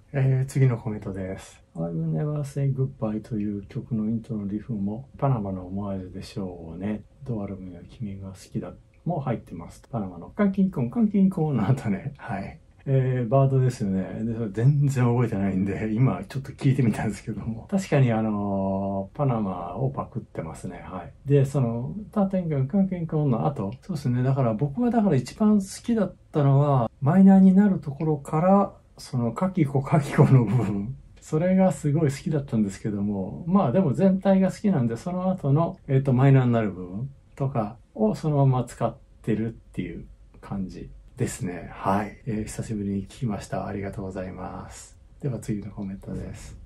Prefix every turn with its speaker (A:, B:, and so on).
A: 次のコメントです。I Will Never Say Goodbye という曲のイントロのリフもパナマのオマージュでしょうね。ドアルミは君が好きだも入ってます。パナマのカンキンコンカンキンコンの後ね。はい。バードですよね。で、それ全然覚えてないんで、今ちょっと聞いてみたんですけども。確かにパナマをパクってますね。はい。で、その、ターテンガン、カンケンコンの後、そうですね。だから僕が一番好きだったのは、マイナーになるところから、その、カキコの部分。それがすごい好きだったんですけども、まあでも全体が好きなんで、その後の、マイナーになる部分とかをそのまま使ってるっていう感じですね。はい。久しぶりに聞きました。ありがとうございます。では次のコメントです。